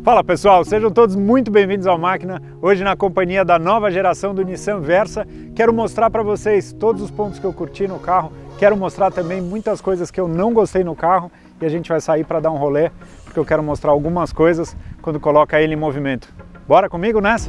Fala pessoal, sejam todos muito bem-vindos ao Máquina. Hoje na companhia da nova geração do Nissan Versa. Quero mostrar para vocês todos os pontos que eu curti no carro. Quero mostrar também muitas coisas que eu não gostei no carro e a gente vai sair para dar um rolê, porque eu quero mostrar algumas coisas quando coloca ele em movimento. Bora comigo nessa?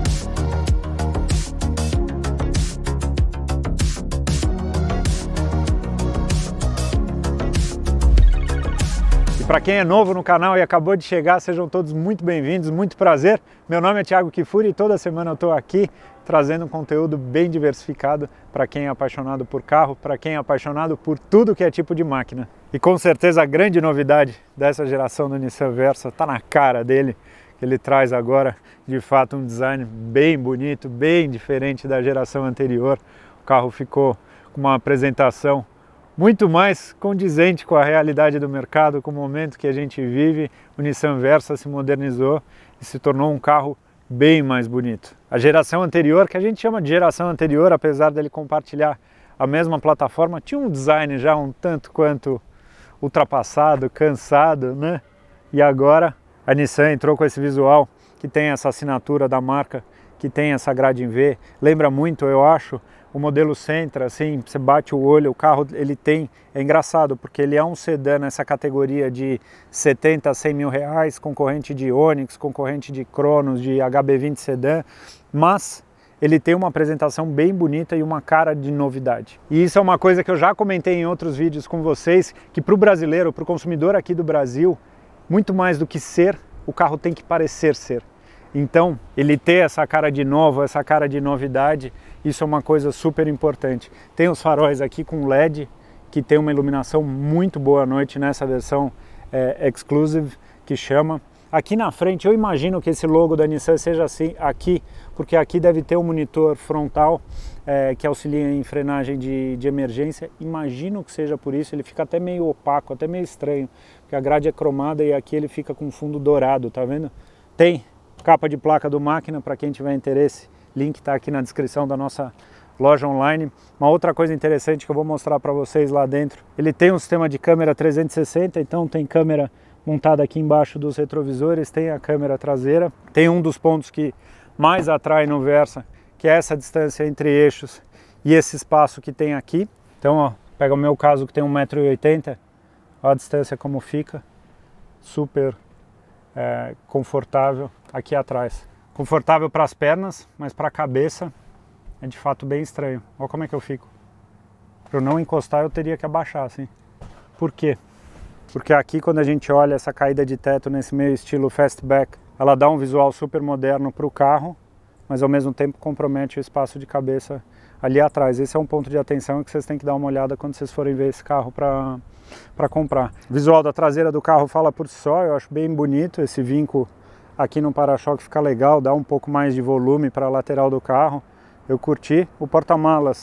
Para quem é novo no canal e acabou de chegar, sejam todos muito bem-vindos, muito prazer. Meu nome é Thiago Kifuri e toda semana eu estou aqui trazendo um conteúdo bem diversificado para quem é apaixonado por carro, para quem é apaixonado por tudo que é tipo de máquina. E com certeza a grande novidade dessa geração do Nissan Versa está na cara dele. Ele traz agora, de fato, um design bem bonito, bem diferente da geração anterior. O carro ficou com uma apresentação muito mais condizente com a realidade do mercado, com o momento que a gente vive. O Nissan Versa se modernizou e se tornou um carro bem mais bonito. A geração anterior, que a gente chama de geração anterior, apesar dele compartilhar a mesma plataforma, tinha um design já um tanto quanto ultrapassado, cansado, né? E agora a Nissan entrou com esse visual que tem essa assinatura da marca, que tem essa grade em V. Lembra muito, eu acho, o modelo Sentra, assim, você bate o olho, o carro ele tem, é engraçado, porque ele é um sedã nessa categoria de 70 a 100 mil reais, concorrente de Onix, concorrente de Cronos, de HB20 sedã, mas ele tem uma apresentação bem bonita e uma cara de novidade. E isso é uma coisa que eu já comentei em outros vídeos com vocês, que para o brasileiro, para o consumidor aqui do Brasil, muito mais do que ser, o carro tem que parecer ser. Então, ele ter essa cara de novo, essa cara de novidade, isso é uma coisa super importante. Tem os faróis aqui com LED, que tem uma iluminação muito boa à noite nessa versão Exclusive, que chama. Aqui na frente, eu imagino que esse logo da Nissan seja assim aqui, porque aqui deve ter um monitor frontal que auxilia em frenagem de emergência. Imagino que seja por isso, ele fica até meio opaco, até meio estranho, porque a grade é cromada e aqui ele fica com fundo dourado, tá vendo? Tem capa de placa do Máquina, para quem tiver interesse, link está aqui na descrição da nossa loja online. Uma outra coisa interessante que eu vou mostrar para vocês lá dentro, ele tem um sistema de câmera 360, então tem câmera montada aqui embaixo dos retrovisores, tem a câmera traseira, tem um dos pontos que mais atrai no Versa, que é essa distância entre eixos e esse espaço que tem aqui. Então, ó, pega o meu caso que tem 1,80 m, olha a distância como fica, super confortável aqui atrás. Confortável para as pernas, mas para a cabeça é de fato bem estranho. Olha como é que eu fico. Para eu não encostar eu teria que abaixar assim. Por quê? Porque aqui quando a gente olha essa caída de teto nesse meio estilo fastback, ela dá um visual super moderno para o carro, mas ao mesmo tempo compromete o espaço de cabeça ali atrás. Esse é um ponto de atenção que vocês têm que dar uma olhada quando vocês forem ver esse carro para comprar. O visual da traseira do carro fala por si só, eu acho bem bonito. Esse vinco aqui no para-choque fica legal, dá um pouco mais de volume para a lateral do carro. Eu curti. O porta-malas,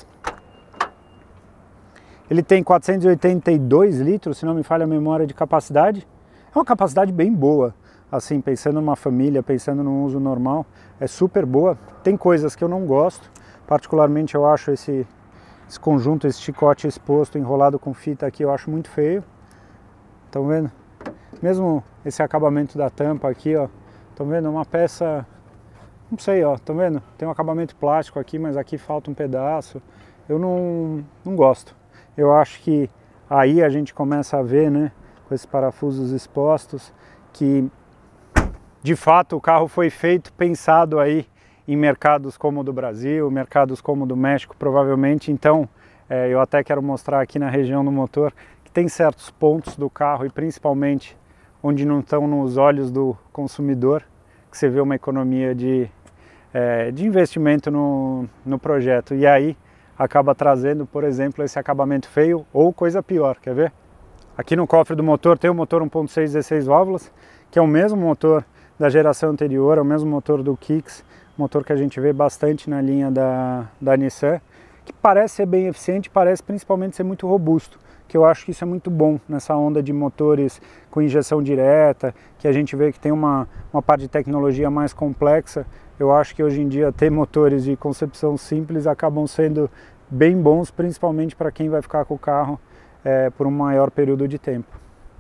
ele tem 482 litros, se não me falha a memória, de capacidade. É uma capacidade bem boa, assim, pensando numa família, pensando num uso normal, é super boa. Tem coisas que eu não gosto, particularmente eu acho esse conjunto, esse chicote exposto, enrolado com fita aqui, eu acho muito feio. Estão vendo? Mesmo esse acabamento da tampa aqui, ó, estão vendo? Uma peça, não sei, ó, estão vendo? Tem um acabamento plástico aqui, mas aqui falta um pedaço. Eu não gosto. Eu acho que aí a gente começa a ver, né, com esses parafusos expostos, que de fato o carro foi feito, pensado aí em mercados como o do Brasil, mercados como o do México, provavelmente. Então, eu até quero mostrar aqui na região do motor que tem certos pontos do carro, e principalmente onde não estão nos olhos do consumidor, que você vê uma economia de investimento no projeto. E aí acaba trazendo, por exemplo, esse acabamento feio ou coisa pior, quer ver? Aqui no cofre do motor tem o motor 1.6 16 válvulas, que é o mesmo motor da geração anterior, é o mesmo motor do Kicks, motor que a gente vê bastante na linha da Nissan, que parece ser bem eficiente, parece principalmente ser muito robusto, que eu acho que isso é muito bom nessa onda de motores com injeção direta, que a gente vê que tem uma parte de tecnologia mais complexa. Eu acho que hoje em dia ter motores de concepção simples acabam sendo bem bons, principalmente para quem vai ficar com o carro por um maior período de tempo.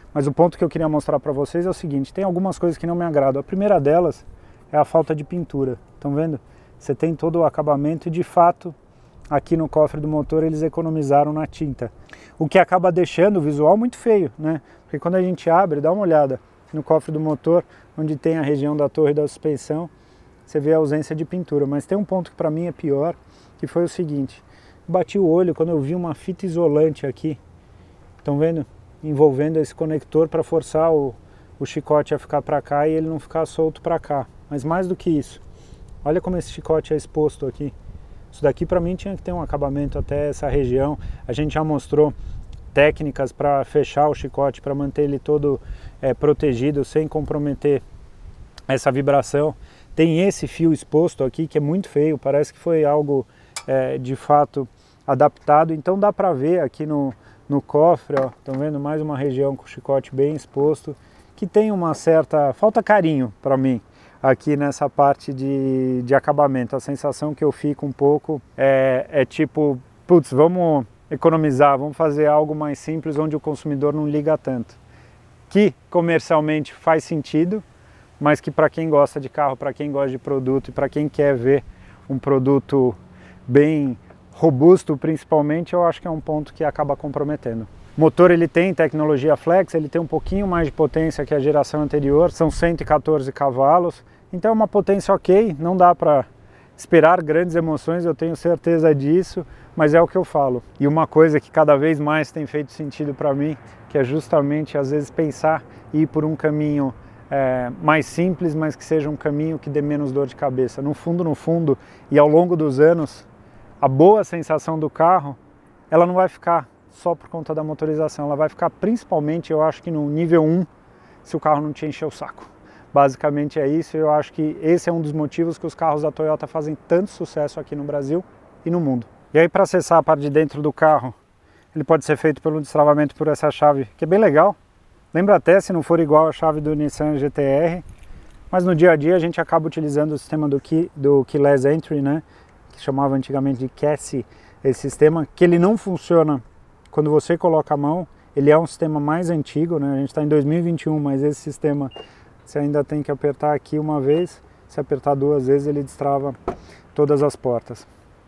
Mas o ponto que eu queria mostrar para vocês é o seguinte, tem algumas coisas que não me agradam. A primeira delas é a falta de pintura, estão vendo? Você tem todo o acabamento e de fato aqui no cofre do motor eles economizaram na tinta. O que acaba deixando o visual muito feio, né? Porque quando a gente abre, dá uma olhada no cofre do motor, onde tem a região da torre da suspensão, você vê a ausência de pintura. Mas tem um ponto que para mim é pior, que foi o seguinte, bati o olho quando eu vi uma fita isolante aqui, estão vendo? Envolvendo esse conector para forçar o chicote a ficar para cá e ele não ficar solto para cá. Mas mais do que isso, olha como esse chicote é exposto aqui. Isso daqui para mim tinha que ter um acabamento até essa região. A gente já mostrou técnicas para fechar o chicote, para manter ele todo protegido, sem comprometer essa vibração. Tem esse fio exposto aqui que é muito feio, parece que foi algo de fato adaptado. Então dá para ver aqui no cofre, ó, estão vendo mais uma região com o chicote bem exposto, que tem uma certa... falta carinho para mim aqui nessa parte de acabamento. A sensação que eu fico um pouco é tipo, putz, vamos economizar, vamos fazer algo mais simples onde o consumidor não liga tanto. Que comercialmente faz sentido, mas que para quem gosta de carro, para quem gosta de produto e para quem quer ver um produto bem robusto principalmente, eu acho que é um ponto que acaba comprometendo. O motor ele tem tecnologia flex, ele tem um pouquinho mais de potência que a geração anterior, são 114 cavalos, então é uma potência ok, não dá para esperar grandes emoções, eu tenho certeza disso, mas é o que eu falo. E uma coisa que cada vez mais tem feito sentido para mim, que é justamente às vezes pensar e ir por um caminho mais simples, mas que seja um caminho que dê menos dor de cabeça. No fundo, e ao longo dos anos, a boa sensação do carro, ela não vai ficar só por conta da motorização, ela vai ficar principalmente, eu acho que no nível 1, se o carro não te encher o saco. Basicamente é isso, eu acho que esse é um dos motivos que os carros da Toyota fazem tanto sucesso aqui no Brasil e no mundo. E aí para acessar a parte de dentro do carro, ele pode ser feito pelo destravamento por essa chave, que é bem legal. Lembra até se não for igual a chave do Nissan GT-R, mas no dia a dia a gente acaba utilizando o sistema do Keyless Entry, né? Que chamava antigamente de KESS, esse sistema, que ele não funciona quando você coloca a mão, ele é um sistema mais antigo, né? A gente está em 2021, mas esse sistema você ainda tem que apertar aqui uma vez, se apertar duas vezes ele destrava todas as portas.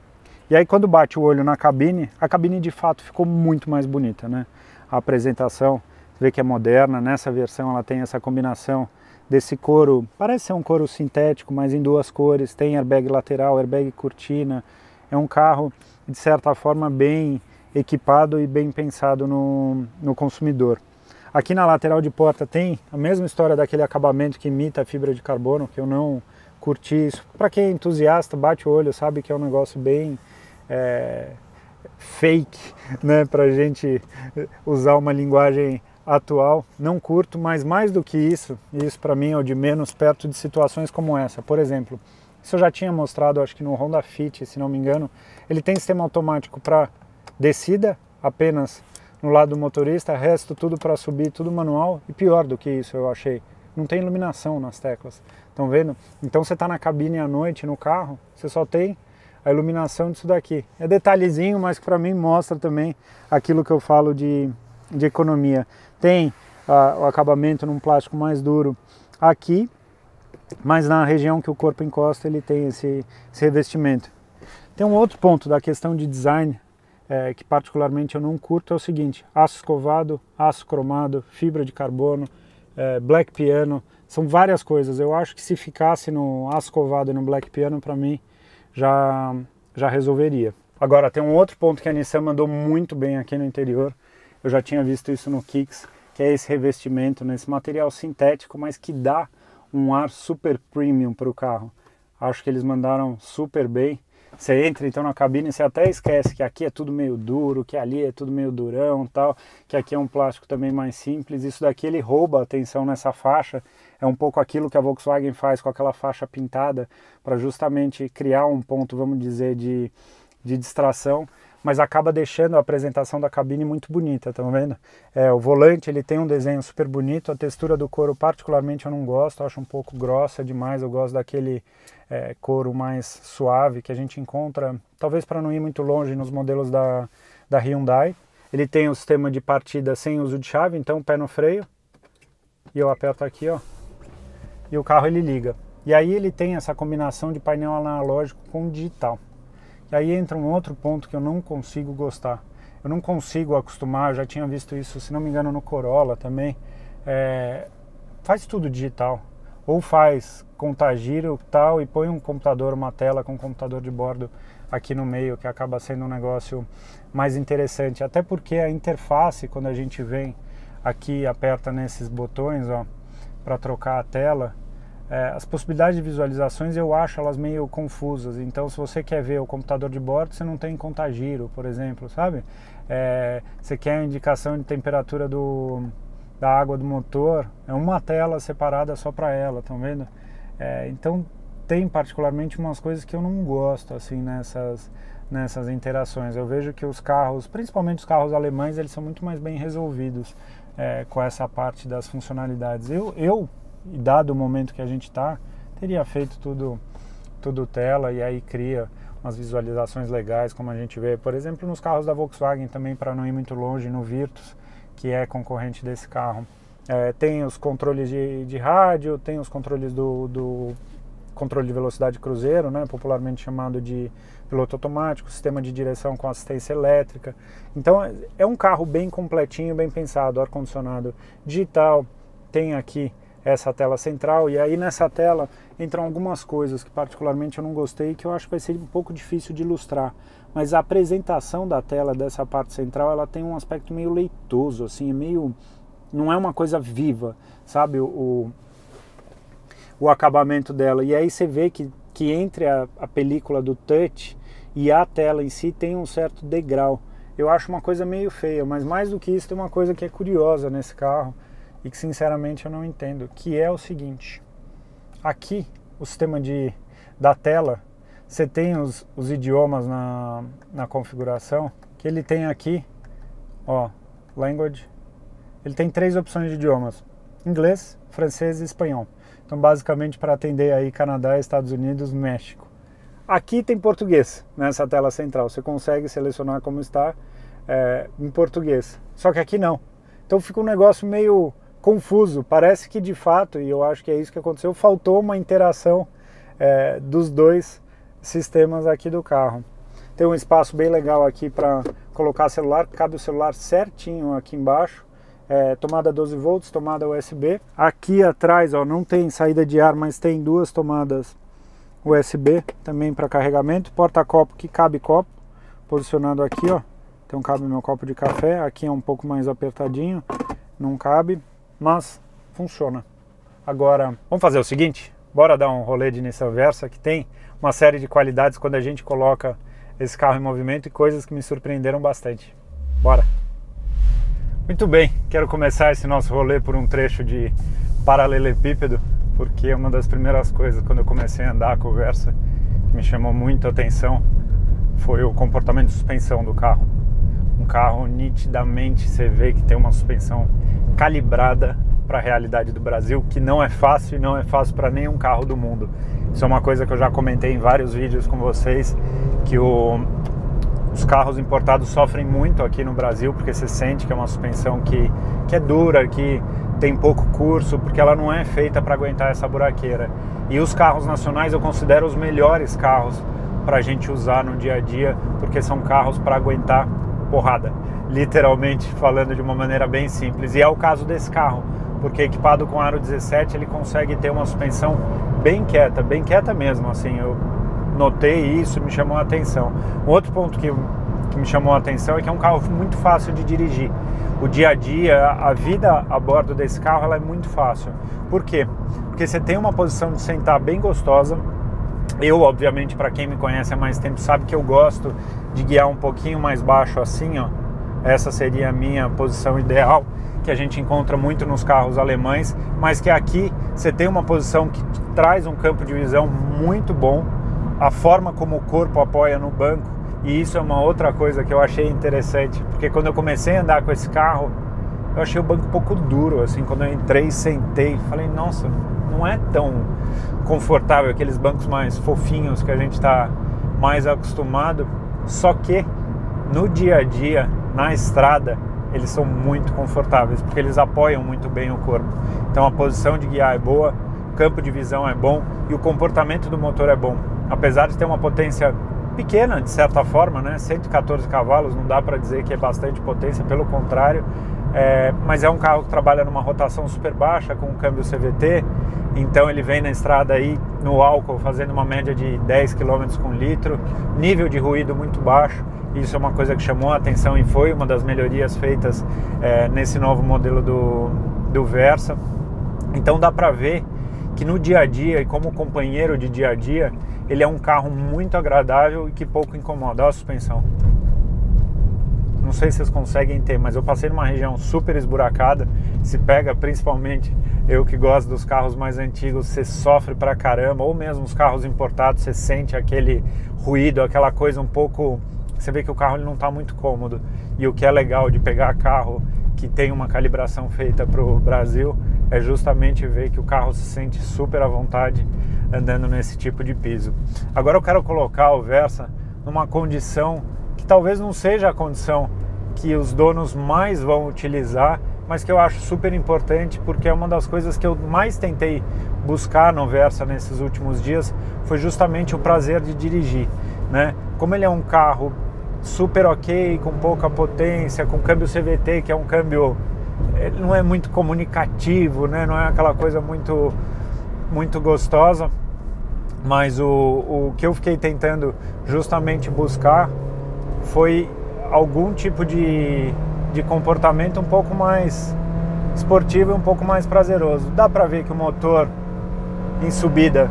E aí quando bate o olho na cabine, a cabine de fato ficou muito mais bonita, né? A apresentação, você vê que é moderna, nessa versão ela tem essa combinação desse couro, parece ser um couro sintético, mas em duas cores, tem airbag lateral, airbag cortina, é um carro de certa forma bem equipado e bem pensado no consumidor. Aqui na lateral de porta tem a mesma história daquele acabamento que imita a fibra de carbono, que eu não curti isso. Para quem é entusiasta, bate o olho, sabe que é um negócio bem fake, né, para a gente usar uma linguagem atual. Não curto, mas mais do que isso, e isso para mim é o de menos perto de situações como essa. Por exemplo, isso eu já tinha mostrado, acho que no Honda Fit, se não me engano, ele tem sistema automático para descida, apenas no lado do motorista, resto tudo para subir, tudo manual, e pior do que isso eu achei, não tem iluminação nas teclas, estão vendo? Então você está na cabine à noite no carro, você só tem a iluminação disso daqui. É detalhezinho, mas que para mim mostra também aquilo que eu falo de economia. Tem o acabamento num plástico mais duro aqui, mas na região que o corpo encosta ele tem esse revestimento. Tem um outro ponto da questão de design que particularmente eu não curto, é o seguinte: aço escovado, aço cromado, fibra de carbono, black piano, são várias coisas. Eu acho que se ficasse no aço escovado e no black piano, para mim já resolveria. Agora tem um outro ponto que a Nissan mandou muito bem aqui no interior, eu já tinha visto isso no Kicks, que é esse revestimento, nesse material sintético, mas que dá um ar super premium para o carro. Acho que eles mandaram super bem. Você entra então na cabine e você até esquece que aqui é tudo meio duro, que ali é tudo meio durão, tal, que aqui é um plástico também mais simples. Isso daqui ele rouba a atenção nessa faixa, é um pouco aquilo que a Volkswagen faz com aquela faixa pintada, para justamente criar um ponto, vamos dizer, de distração, mas acaba deixando a apresentação da cabine muito bonita, estão vendo? O volante ele tem um desenho super bonito, a textura do couro particularmente eu não gosto, acho um pouco grossa demais, eu gosto daquele couro mais suave que a gente encontra, talvez para não ir muito longe, nos modelos da Hyundai. Ele tem o sistema de partida sem uso de chave, então pé no freio, e eu aperto aqui, ó, e o carro ele liga. E aí ele tem essa combinação de painel analógico com digital. E aí entra um outro ponto que eu não consigo gostar. Eu não consigo acostumar, eu já tinha visto isso, se não me engano, no Corolla também. Faz tudo digital. Ou faz contagiro tal e põe um computador, uma tela com um computador de bordo aqui no meio, que acaba sendo um negócio mais interessante. Até porque a interface, quando a gente vem aqui e aperta nesses botões, ó, para trocar a tela, as possibilidades de visualizações eu acho elas meio confusas. Então, se você quer ver o computador de bordo, você não tem contagiro, por exemplo, sabe? Você quer a indicação de temperatura da água do motor, é uma tela separada só para ela, estão vendo? Então, tem particularmente umas coisas que eu não gosto assim nessas interações. Eu vejo que os carros, principalmente os carros alemães, eles são muito mais bem resolvidos com essa parte das funcionalidades. Eu dado o momento que a gente está, teria feito tudo tela, e aí cria umas visualizações legais, como a gente vê, por exemplo, nos carros da Volkswagen também, para não ir muito longe, no Virtus, que é concorrente desse carro. Tem os controles de rádio, tem os controles do controle de velocidade cruzeiro, né, popularmente chamado de piloto automático, sistema de direção com assistência elétrica. Então é um carro bem completinho, bem pensado, ar-condicionado digital, tem aqui essa tela central, e aí nessa tela entram algumas coisas que particularmente eu não gostei, que eu acho que vai ser um pouco difícil de ilustrar, mas a apresentação da tela dessa parte central, ela tem um aspecto meio leitoso, assim, não é uma coisa viva, sabe, o acabamento dela. E aí você vê que entre a película do touch e a tela em si tem um certo degrau. Eu acho uma coisa meio feia, mas mais do que isso tem uma coisa que é curiosa nesse carro e que sinceramente eu não entendo, que é o seguinte: aqui o sistema da tela, você tem os idiomas na configuração, que ele tem aqui, ó, language, ele tem 3 opções de idiomas: inglês, francês e espanhol. Então basicamente para atender aí Canadá, Estados Unidos, México. Aqui tem português nessa tela central, você consegue selecionar como está em português, só que aqui não. Então fica um negócio meio confuso, parece que de fato, e eu acho que é isso que aconteceu, faltou uma interação dos dois sistemas aqui do carro. Tem um espaço bem legal aqui para colocar celular, cabe o celular certinho aqui embaixo, tomada 12 volts, tomada USB. Aqui atrás, ó, não tem saída de ar, mas tem 2 tomadas USB também para carregamento, porta-copo que cabe copo, posicionado aqui, ó, então cabe meu copo de café. Aqui é um pouco mais apertadinho, não cabe, mas funciona. Agora, vamos fazer o seguinte, bora dar um rolê de Nissan Versa, que tem uma série de qualidades quando a gente coloca esse carro em movimento e coisas que me surpreenderam bastante. Bora! Muito bem, quero começar esse nosso rolê por um trecho de paralelepípedo, porque uma das primeiras coisas quando eu comecei a andar com o Versa que me chamou muito a atenção foi o comportamento de suspensão do carro. Um carro nitidamente você vê que tem uma suspensão calibrada para a realidade do Brasil, que não é fácil e não é fácil para nenhum carro do mundo. Isso é uma coisa que eu já comentei em vários vídeos com vocês, que os carros importados sofrem muito aqui no Brasil, porque você sente que é uma suspensão que é dura, que tem pouco curso, porque ela não é feita para aguentar essa buraqueira. E os carros nacionais eu considero os melhores carros para a gente usar no dia a dia, porque são carros para aguentar porrada, literalmente falando de uma maneira bem simples. E é o caso desse carro, porque equipado com aro 17 ele consegue ter uma suspensão bem quieta mesmo, assim, eu notei isso e me chamou a atenção. Um outro ponto que me chamou a atenção é que é um carro muito fácil de dirigir. O dia a dia, a vida a bordo desse carro, ela é muito fácil. Por quê? Porque você tem uma posição de sentar bem gostosa. Eu, obviamente, para quem me conhece há mais tempo, sabe que eu gosto de guiar um pouquinho mais baixo assim, ó. Essa seria a minha posição ideal, que a gente encontra muito nos carros alemães, mas que aqui você tem uma posição que traz um campo de visão muito bom, a forma como o corpo apoia no banco, e isso é uma outra coisa que eu achei interessante, porque quando eu comecei a andar com esse carro, eu achei o banco um pouco duro, assim, quando eu entrei e sentei, falei, nossa, não é tão confortável, aqueles bancos mais fofinhos que a gente está mais acostumado, só que no dia a dia na estrada, eles são muito confortáveis, porque eles apoiam muito bem o corpo. Então a posição de guiar é boa, o campo de visão é bom e o comportamento do motor é bom. Apesar de ter uma potência pequena, de certa forma, né? 114 cavalos, não dá para dizer que é bastante potência, pelo contrário, mas é um carro que trabalha numa rotação super baixa, com um câmbio CVT, então ele vem na estrada aí no álcool fazendo uma média de 10 km com litro, nível de ruído muito baixo. Isso é uma coisa que chamou a atenção e foi uma das melhorias feitas nesse novo modelo do Versa. Então dá para ver que no dia a dia e como companheiro de dia a dia, ele é um carro muito agradável e que pouco incomoda. Olha a suspensão. Não sei se vocês conseguem ter, mas eu passei numa região super esburacada. Se pega, principalmente eu que gosto dos carros mais antigos, você sofre pra caramba. Ou mesmo os carros importados, você sente aquele ruído, aquela coisa um pouco... Você vê que o carro ele não está muito cômodo. E o que é legal de pegar carro que tem uma calibração feita para o Brasil é justamente ver que o carro se sente super à vontade andando nesse tipo de piso. Agora eu quero colocar o Versa numa condição que talvez não seja a condição que os donos mais vão utilizar, mas que eu acho super importante, porque é uma das coisas que eu mais tentei buscar no Versa nesses últimos dias, foi justamente o prazer de dirigir, né? Como ele é um carro super ok, com pouca potência, com câmbio CVT, que é um câmbio, ele não é muito comunicativo, né? Não é aquela coisa muito gostosa, mas o que eu fiquei tentando justamente buscar foi algum tipo de comportamento um pouco mais esportivo e um pouco mais prazeroso. Dá pra ver que o motor em subida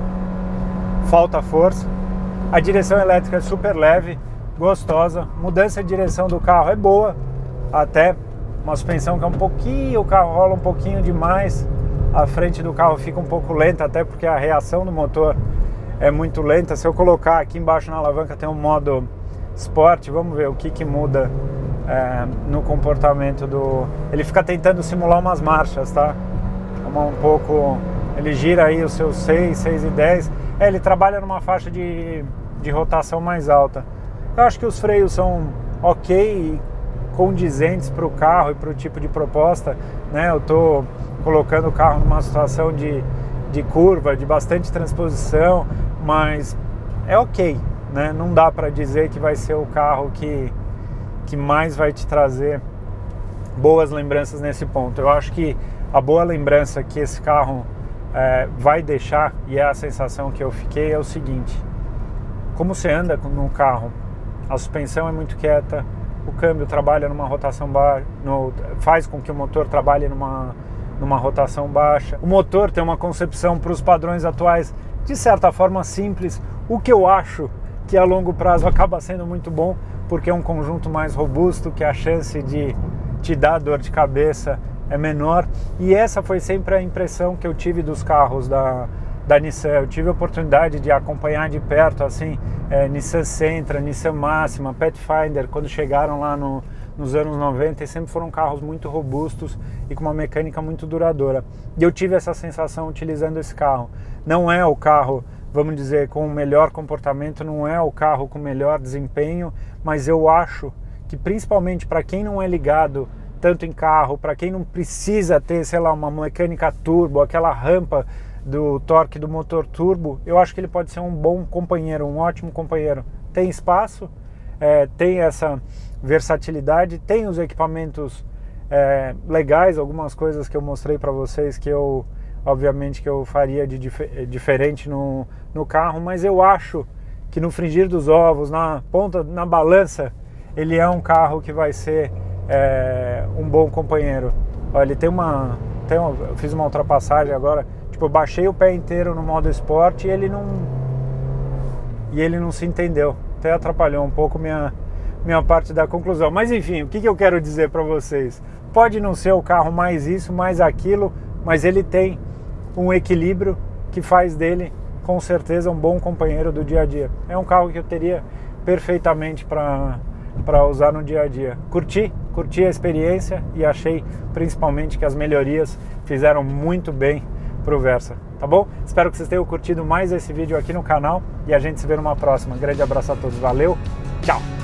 falta força, a direção elétrica é super leve, gostosa, mudança de direção do carro é boa, até uma suspensão que é um pouquinho, o carro rola um pouquinho demais, a frente do carro fica um pouco lenta, até porque a reação do motor é muito lenta. Se eu colocar aqui embaixo na alavanca tem um modo Sport, vamos ver o que muda no comportamento do... Ele fica tentando simular umas marchas, tá? Um pouco... Ele gira aí os seus 6 e 10. Ele trabalha numa faixa de rotação mais alta. Eu acho que os freios são ok e condizentes para o carro e para o tipo de proposta, né? Eu estou colocando o carro numa situação de curva, de bastante transposição, mas é ok, né? Não dá para dizer que vai ser o carro que mais vai te trazer boas lembranças nesse ponto. Eu acho que a boa lembrança que esse carro vai deixar, e é a sensação que eu fiquei, é o seguinte: como você anda no carro, a suspensão é muito quieta, o câmbio trabalha numa rotação baixa, faz com que o motor trabalhe numa rotação baixa. O motor tem uma concepção para os padrões atuais de certa forma simples, o que eu acho que a longo prazo acaba sendo muito bom, porque é um conjunto mais robusto, que a chance de te dar dor de cabeça é menor. E essa foi sempre a impressão que eu tive dos carros da Nissan. Eu tive a oportunidade de acompanhar de perto, assim, Nissan Sentra, Nissan Máxima, Pathfinder, quando chegaram lá nos anos 90, e sempre foram carros muito robustos e com uma mecânica muito duradoura. E eu tive essa sensação utilizando esse carro. Não é o carro, vamos dizer, com o melhor comportamento, não é o carro com o melhor desempenho, mas eu acho que principalmente para quem não é ligado tanto em carro, para quem não precisa ter, sei lá, uma mecânica turbo, aquela rampa do torque do motor turbo, eu acho que ele pode ser um bom companheiro, um ótimo companheiro. Tem espaço, tem essa versatilidade, tem os equipamentos legais, algumas coisas que eu mostrei para vocês que eu, obviamente, que eu faria de diferente no carro, mas eu acho que no frigir dos ovos, na ponta, na balança, ele é um carro que vai ser um bom companheiro. Olha, eu fiz uma ultrapassagem agora, tipo, eu baixei o pé inteiro no modo esporte e ele não se entendeu, até atrapalhou um pouco minha parte da conclusão. Mas enfim, o que eu quero dizer para vocês? Pode não ser o carro mais isso, mais aquilo, mas ele tem um equilíbrio que faz dele, com certeza, um bom companheiro do dia a dia. É um carro que eu teria perfeitamente para usar no dia a dia. Curti a experiência e achei principalmente que as melhorias fizeram muito bem pro Versa, tá bom? Espero que vocês tenham curtido mais esse vídeo aqui no canal e a gente se vê numa próxima. Grande abraço a todos, valeu, tchau!